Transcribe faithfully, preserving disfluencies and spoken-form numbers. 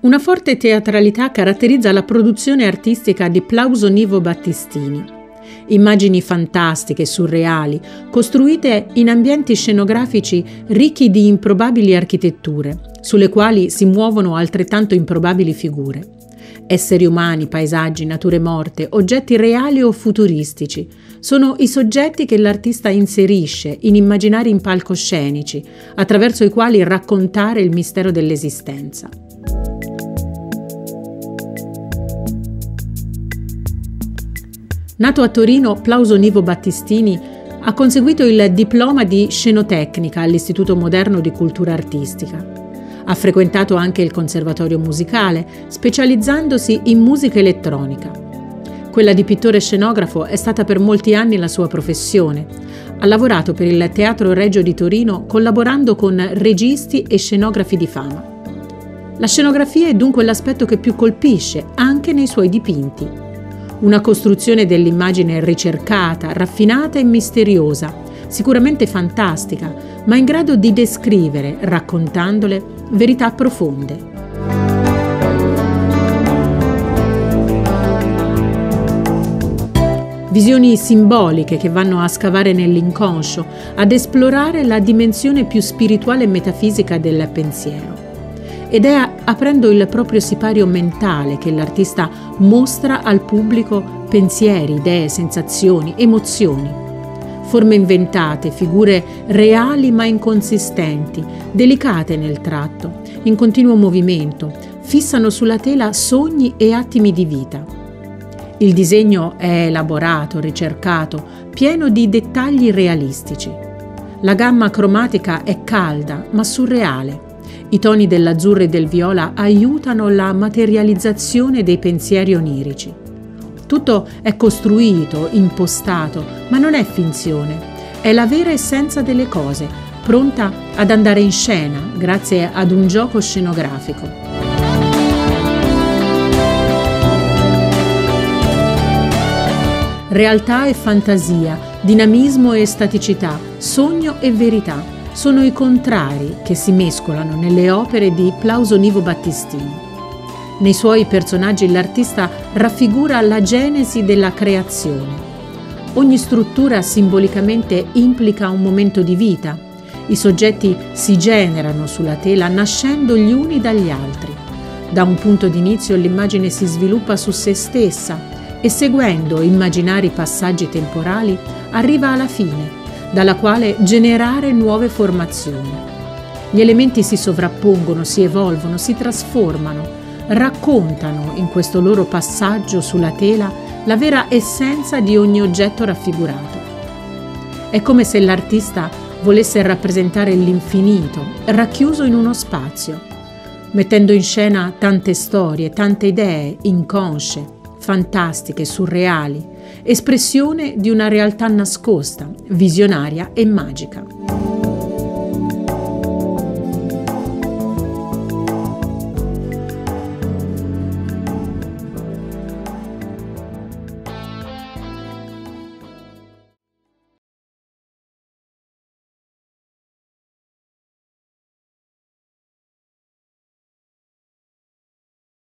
Una forte teatralità caratterizza la produzione artistica di Plauso Nivo Battistini. Immagini fantastiche e surreali, costruite in ambienti scenografici ricchi di improbabili architetture, sulle quali si muovono altrettanto improbabili figure. Esseri umani, paesaggi, nature morte, oggetti reali o futuristici, sono i soggetti che l'artista inserisce in immaginari in palcoscenici, attraverso i quali raccontare il mistero dell'esistenza. Nato a Torino, Plauso Nivo Battistini ha conseguito il diploma di scenotecnica all'Istituto Moderno di Cultura Artistica. Ha frequentato anche il Conservatorio Musicale, specializzandosi in musica elettronica. Quella di pittore scenografo è stata per molti anni la sua professione. Ha lavorato per il Teatro Regio di Torino collaborando con registi e scenografi di fama. La scenografia è dunque l'aspetto che più colpisce anche nei suoi dipinti. Una costruzione dell'immagine ricercata, raffinata e misteriosa, sicuramente fantastica, ma in grado di descrivere, raccontandole, verità profonde. Visioni simboliche che vanno a scavare nell'inconscio, ad esplorare la dimensione più spirituale e metafisica del pensiero. Ed è aprendo il proprio sipario mentale che l'artista mostra al pubblico pensieri, idee, sensazioni, emozioni. Forme inventate, figure reali ma inconsistenti, delicate nel tratto, in continuo movimento, fissano sulla tela sogni e attimi di vita. Il disegno è elaborato, ricercato, pieno di dettagli realistici. La gamma cromatica è calda ma surreale. I toni dell'azzurro e del viola aiutano la materializzazione dei pensieri onirici. Tutto è costruito, impostato, ma non è finzione. È la vera essenza delle cose, pronta ad andare in scena grazie ad un gioco scenografico. Realtà e fantasia, dinamismo e staticità, sogno e verità. Sono i contrari che si mescolano nelle opere di Plauso Nivo Battistini. Nei suoi personaggi l'artista raffigura la genesi della creazione. Ogni struttura simbolicamente implica un momento di vita. I soggetti si generano sulla tela nascendo gli uni dagli altri. Da un punto d'inizio l'immagine si sviluppa su se stessa e seguendo immaginari passaggi temporali arriva alla fine, dalla quale generare nuove formazioni. Gli elementi si sovrappongono, si evolvono, si trasformano, raccontano in questo loro passaggio sulla tela la vera essenza di ogni oggetto raffigurato. È come se l'artista volesse rappresentare l'infinito, racchiuso in uno spazio, mettendo in scena tante storie, tante idee inconsce, fantastiche, surreali, espressione di una realtà nascosta, visionaria e magica.